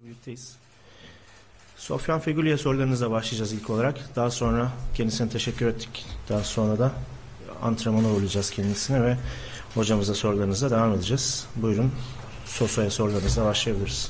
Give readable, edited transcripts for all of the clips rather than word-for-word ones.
Birlikteyiz. Sofyan Fegüli'ye sorularınızla başlayacağız ilk olarak. Daha sonra kendisine teşekkür ettik. Daha sonra da antrenmana uğurlayacağız kendisine ve hocamıza sorularınızla devam edeceğiz. Buyurun, Soso'ya sorularınızla başlayabiliriz.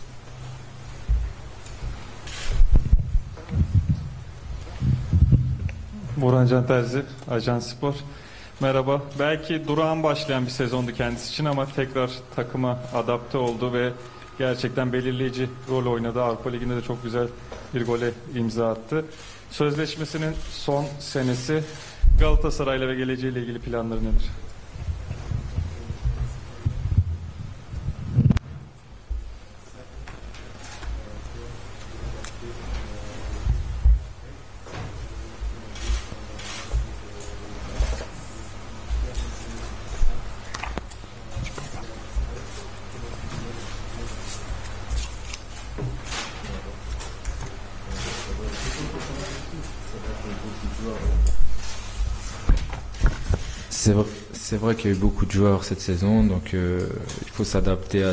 Burhan Can Terzi, Ajans Spor. Merhaba. Belki durağan başlayan bir sezondu kendisi için ama tekrar takıma adapte oldu ve gerçekten belirleyici rol oynadı. Avrupa Ligi'nde de çok güzel bir gole imza attı. Sözleşmesinin son senesi, Galatasaray'la ve geleceğiyle ilgili planları nedir? C'est vrai qu'il y a eu beaucoup de joueurs cette saison, donc il faut s'adapter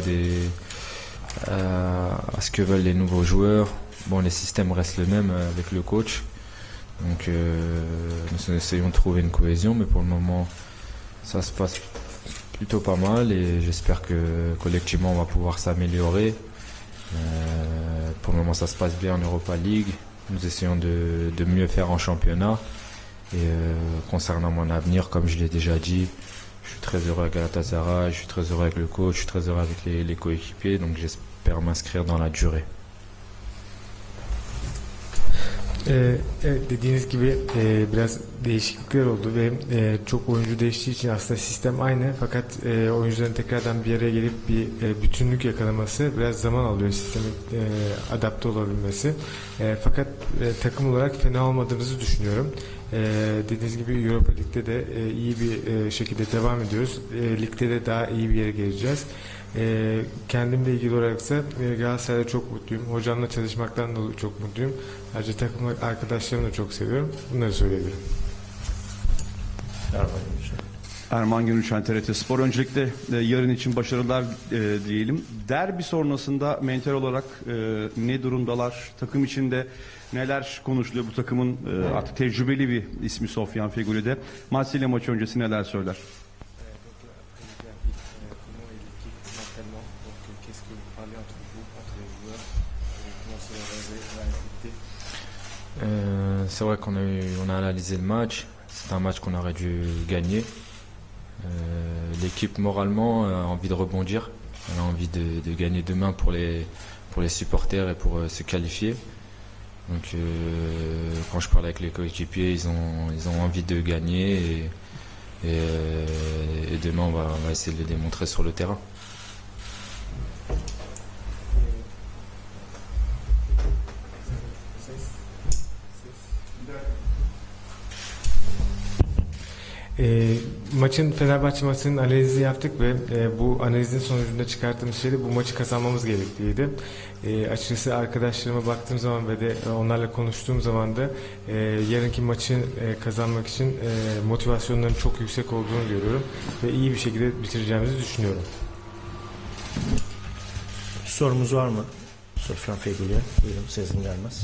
à ce que veulent les nouveaux joueurs. Bon, les systèmes restent les mêmes avec le coach, donc nous essayons de trouver une cohésion, mais pour le moment ça se passe plutôt pas mal et j'espère que collectivement on va pouvoir s'améliorer. Pour le moment ça se passe bien en Europa League, nous essayons de mieux faire en championnat. Et concernant mon avenir, comme je l'ai déjà dit, je suis très heureux avec Galatasaray, je suis très heureux avec le coach, je suis très heureux avec les coéquipiers, donc j'espère m'inscrire dans la durée. Evet, dediğiniz gibi biraz değişiklikler oldu ve çok oyuncu değiştiği için aslında sistem aynı, fakat oyuncuların tekrardan bir araya gelip bir bütünlük yakalaması biraz zaman alıyor, sistemin adapte olabilmesi. Fakat takım olarak fena olmadığımızı düşünüyorum. Dediğiniz gibi Europa Lig'de de iyi bir şekilde devam ediyoruz. Ligde de daha iyi bir yere geleceğiz. Kendimle ilgili olarak ise Galatasaray'da çok mutluyum. Hocamla çalışmaktan da çok mutluyum. Ayrıca takım arkadaşlarımı da çok seviyorum. Bunları söyleyebilirim. Erman Gönülşen, TRT Spor. Öncelikle yarın için başarılar diyelim. Derbi sonrasında mental olarak ne durumdalar? Takım içinde neler konuşuluyor? Bu takımın artık tecrübeli bir ismi Sofyan Fegüli'de. Marsilya maçı öncesi neler söyler? C'est vrai qu'on a analysé le match. C'est un match qu'on aurait dû gagner. L'équipe moralement a envie de rebondir. Elle a envie de gagner demain pour les supporters et pour se qualifier. Donc quand je parle avec les coéquipiers, ils ont envie de gagner et demain on va essayer de le démontrer sur le terrain. Maçın, Fenerbahçe maçının analizini yaptık ve bu analizin sonucunda çıkarttığımız şey de bu maçı kazanmamız gerekliydi. Açıkçası arkadaşlarıma baktığım zaman ve de onlarla konuştuğum zaman da yarınki maçı kazanmak için motivasyonların çok yüksek olduğunu görüyorum ve iyi bir şekilde bitireceğimizi düşünüyorum. Sorumuz var mı? Sofyan Fegüli'ye. Buyurun, Sezgin Gelmez.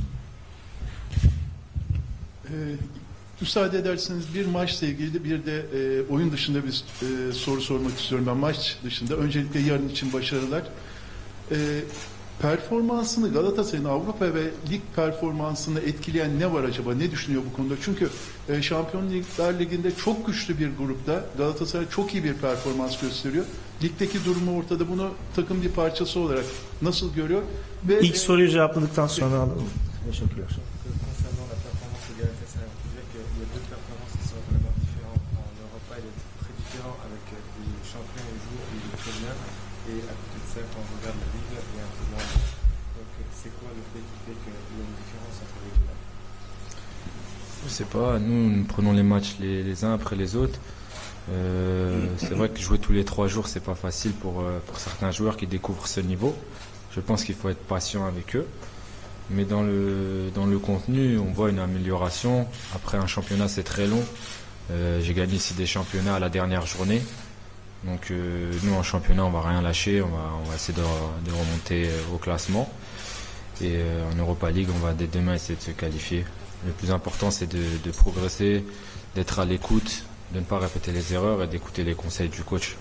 Müsaade ederseniz bir maçla ilgili bir de oyun dışında bir soru sormak istiyorum ben maç dışında. Öncelikle yarın için başarılar. Performansını, Galatasaray'ın Avrupa ve lig performansını etkileyen ne var acaba? Ne düşünüyor bu konuda? Çünkü Şampiyonlar Ligi'nde çok güçlü bir grupta Galatasaray çok iyi bir performans gösteriyor. Ligdeki durumu ortada. Bunu takım bir parçası olarak nasıl görüyor? Ve İlk soruyu cevapladıktan sonra alalım. Teşekkürler. Je sais pas, nous prenons les matchs les uns après les autres. C'est vrai que jouer tous les 3 jours c'est pas facile pour certains joueurs qui découvrent ce niveau. Je pense qu'il faut être patient avec eux. Mais dans le contenu, on voit une amélioration. Après un championnat c'est très long. J'ai gagné ici des championnats à la dernière journée. Donc nous en championnat on va rien lâcher, on va essayer de remonter au classement. Et en Europa League on va dès demain essayer de se qualifier. Le plus important c'est de progresser, d'être à l'écoute, de ne pas répéter les erreurs et d'écouter les conseils du coach.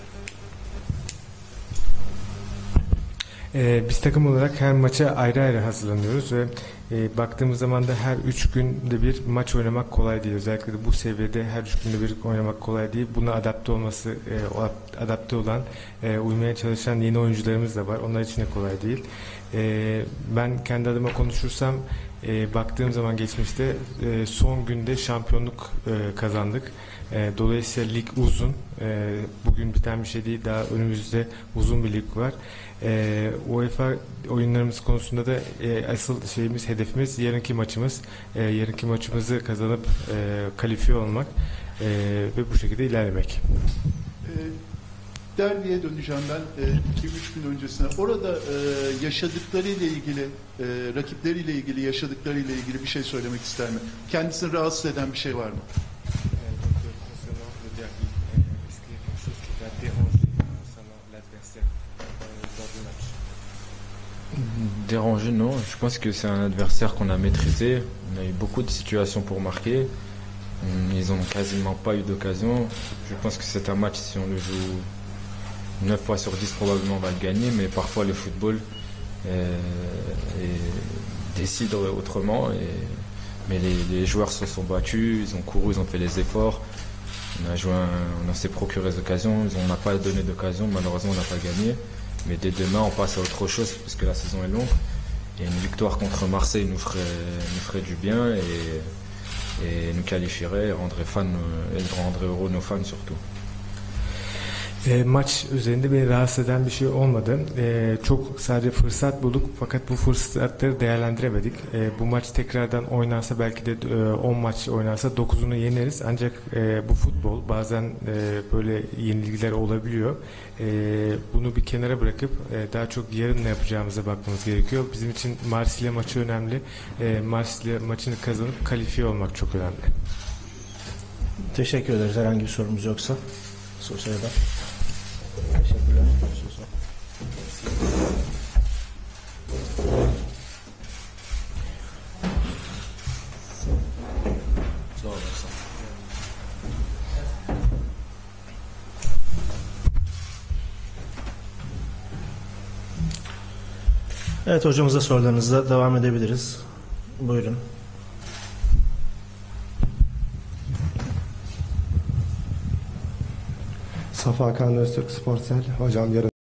Biz takım olarak her maça ayrı ayrı hazırlanıyoruz ve baktığımız zaman da her 3 günde bir maç oynamak kolay değil. Özellikle de bu seviyede her 3 günde bir oynamak kolay değil. Buna adapte olan, uymaya çalışan yeni oyuncularımız da var. Onlar için de kolay değil. Ben kendi adıma konuşursam baktığım zaman geçmişte son günde şampiyonluk kazandık. Dolayısıyla lig uzun. Bugün biten bir şey değil. Daha önümüzde uzun bir lig var. UEFA oyunlarımız konusunda da asıl hedefimiz yarınki maçımız. Yarınki maçımızı kazanıp kalifiye olmak ve bu şekilde ilerlemek. Derbiye döneceğim ben 2-3 gün öncesine. Orada yaşadıklarıyla ilgili, rakipleriyle ilgili, yaşadıklarıyla ilgili bir şey söylemek ister mi? Kendisini rahatsız eden bir şey var mı? Dérangé, non. Je pense que c'est un adversaire qu'on a maîtrisé. On a eu beaucoup de situations pour marquer. Ils n'ont quasiment pas eu d'occasion. Je pense que c'est un match, si on le joue 9 fois sur 10, probablement on va le gagner. Mais parfois le football décide autrement. Mais les joueurs se sont battus, ils ont couru, ils ont fait les efforts. On s'est procuré des occasions. On n'a pas donné d'occasion, malheureusement on n'a pas gagné. Mais dès demain, on passe à autre chose parce que la saison est longue. Et une victoire contre Marseille nous ferait du bien et nous qualifierait et rendrait heureux nos fans surtout. Maç üzerinde beni rahatsız eden bir şey olmadı. Çok sadece fırsat bulduk fakat bu fırsatları değerlendiremedik. Bu maç tekrardan oynansa belki de 10 maç oynansa 9'unu yeneriz. Ancak bu futbol bazen böyle yenilgiler olabiliyor. Bunu bir kenara bırakıp daha çok yarın ne yapacağımıza bakmamız gerekiyor. Bizim için Marsilya maçı önemli. Marsilya maçını kazanıp kalifiye olmak çok önemli. Teşekkür ederiz. Herhangi bir sorumuz yoksa. Sosyal'da. Teşekkürler. Sağ olasın. Evet, hocamıza sorularınızla devam edebiliriz. Buyurun. Safa Kan Öztürk Sportsel. Hocam yarın